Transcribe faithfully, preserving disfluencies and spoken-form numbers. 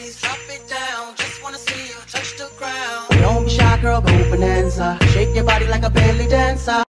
please drop it down. Just wanna see you touch the ground. Don't be shy, girl, go bonanza. Shake your body like a belly dancer.